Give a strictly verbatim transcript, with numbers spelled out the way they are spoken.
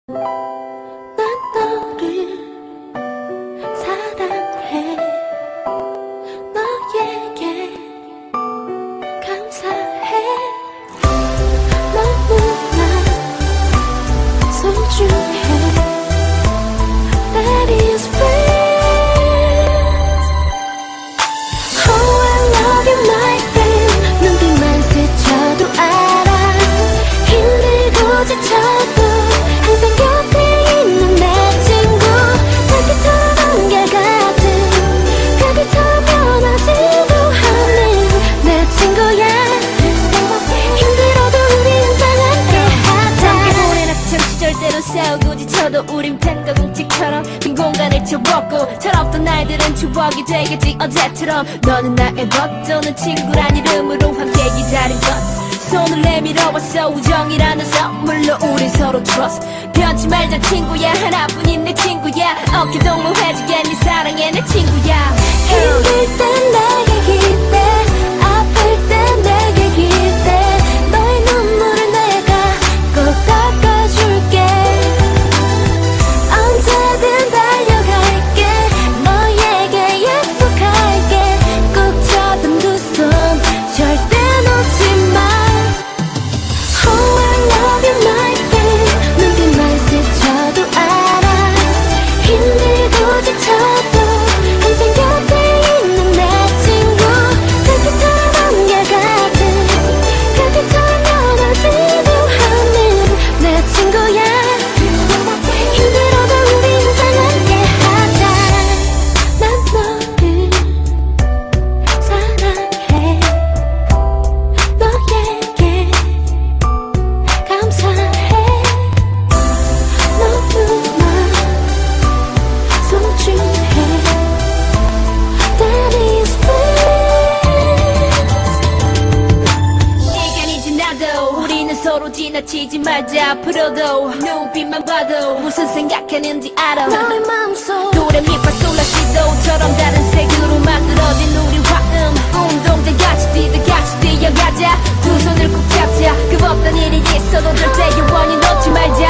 난 너를 사랑해. 너에게 감사해. 너무나 소중해. That is friends. Oh, I love you, my friend. 눈빛만 스쳐도 알아. 힘들고 지쳐도 항상 곁에 있는 내 친구. 달빛처럼 한결같은 별빛처럼 변하지도 않는 내 친구야. 힘들어도 우리 항상 함께하자. 함께 보낸 학창 시절 때로 싸우고 지쳐도 우린 펜과 공책처럼 빈 공간을 채웠고 철없던 날들은 추억이 되겠지 어제처럼. 너는 나의 벗도는 친구란 이름으로 함께 기다린 것. 손을 내밀어 왔어 우정이라는 선물로 우린 서로 trust. 변치 말자 친구야 하나뿐인 내 친구야. 어깨 동무해주게 네 사랑해 내 친구야. 힘들 땐 내게 기대 아플 땐 내게 기대 너의 눈물을 내가 꼭 닦아줄게. 언제든 달려갈게 너에게 약속할게. 꼭 잡은 두 손 절대 놓지 마. 힘들고 지쳐도 항상 곁에 있는 내 친구. 달빛처럼 한결같은 별빛처럼 변하지도 않는 내 친구야. 힘들어도 우리 항상 함께하자. 난 너를 사랑해. 너에게 감사해. 너무나 시간이 지나도 우리는 서로 지나치지 말자. 앞으로도 눈빛만 봐도 무슨 생각하는지 알아. 너의 마음속 도레미파솔라시도처럼 다른 색으로 만들어진 우리 화음. 운동장 같이 뛰다 같이 뛰어가자. 두 손을 꼭 잡자. 그 어떤 일이 있어도 절대 영원히 놓지 말자.